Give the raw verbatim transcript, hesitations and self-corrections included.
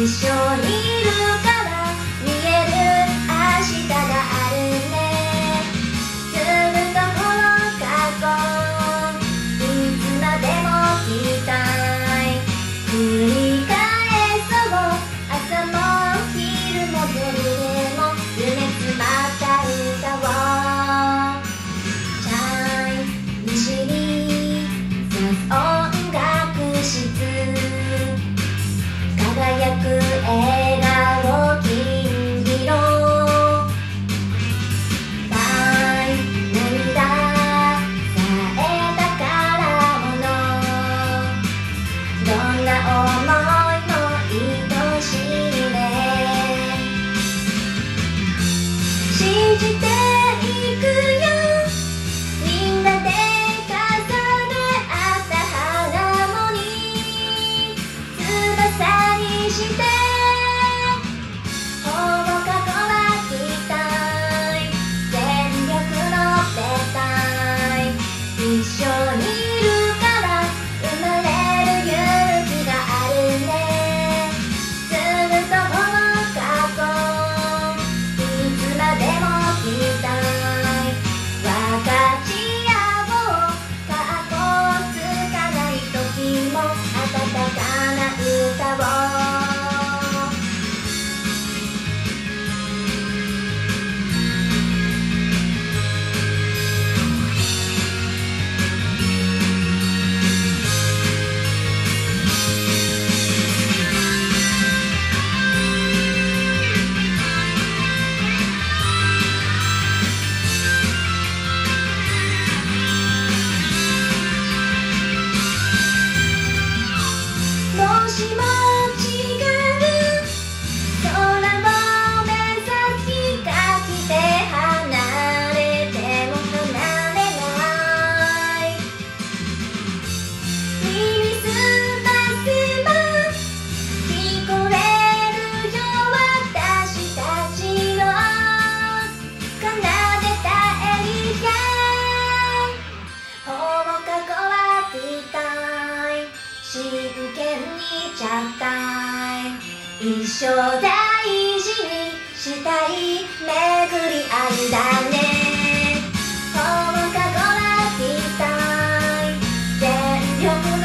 一緒にいるから見える明日があるね。ずっとこの過去いつまでも聞きたい。繰り返そう朝も昼も夜でも夢詰まった歌をチャイ西に音楽室輝く笑顔金色大涙さえ宝物どんな想いも愛しいね。信じていくよみんなで重ね合ったハーモニー翼にしてほぼ過去は期待全力のってたい。一緒にいるから生まれる勇気があるね。ずっとこの過去いつまでも聞きたい。分かち合おう過去つかない時も温かな歌をもしも違う空を目指す日が来て離れても離れない耳すませば聞こえるよ私たちの奏でたエリアほぼ過去は期待真剣にちゃったい。一生大事にしたい巡り合いだね。ほぼ過去は期待全力の